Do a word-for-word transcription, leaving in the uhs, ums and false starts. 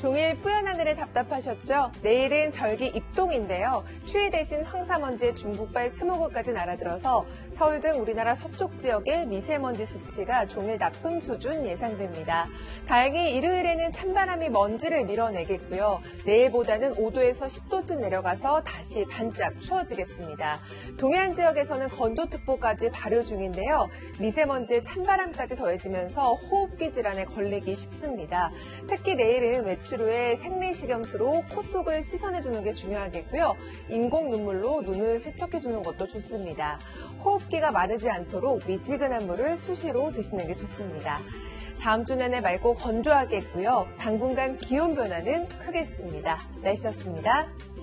종일 뿌연 하늘에 답답하셨죠? 내일은 절기 입동인데요. 추위 대신 황사먼지의 중국발 스모그까지 날아들어서 서울 등 우리나라 서쪽 지역의 미세먼지 수치가 종일 나쁨 수준 예상됩니다. 다행히 일요일에는 찬바람이 먼지를 밀어내겠고요. 내일보다는 오 도에서 십 도쯤 내려가서 다시 반짝 추워지겠습니다. 동해안 지역에서는 건조특보까지 발효 중인데요. 미세먼지에 찬바람까지 더해지면서 호흡기 질환에 걸리기 쉽습니다. 특히 내일은 외출 후에 생리식염수로 코 속을 씻어내주는 게 중요하겠고요. 인공 눈물로 눈을 세척해주는 것도 좋습니다. 호흡기가 마르지 않도록 미지근한 물을 수시로 드시는 게 좋습니다. 다음 주 내내 맑고 건조하겠고요. 당분간 기온 변화는 크겠습니다. 날씨였습니다.